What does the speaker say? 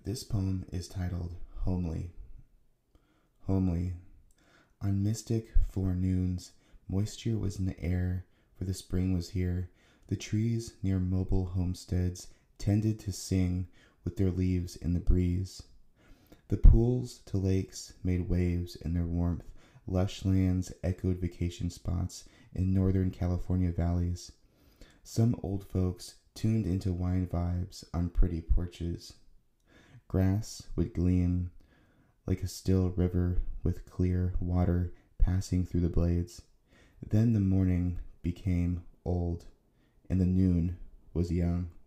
This poem is titled Homely. Homely. On mystic forenoons, moisture was in the air, for the spring was here. The trees near mobile homesteads tended to sing with their leaves in the breeze. The pools to lakes made waves in their warmth. Lush lands echoed vacation spots in northern California valleys. Some old folks tuned into wine vibes on pretty porches. Grass would gleam like a still river with clear water passing through the blades. Then the morning became old, and the noon was young.